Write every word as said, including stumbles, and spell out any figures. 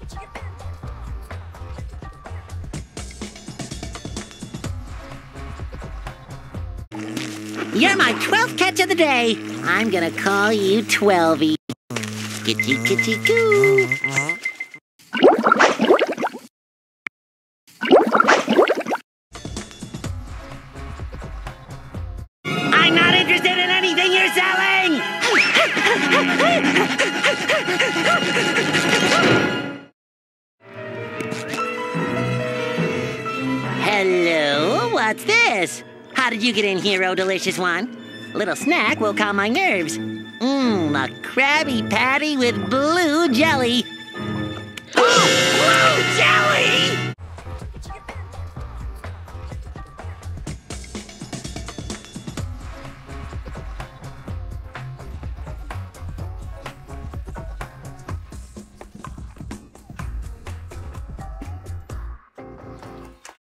You're my twelfth catch of the day. I'm gonna call you Twelvey. Kitty, kitty, coo. I'm not interested in anything you're selling! Hello, what's this? How did you get in here, oh delicious one? A little snack will calm my nerves. Mmm, a Krabby Patty with blue jelly. Oh, blue jelly!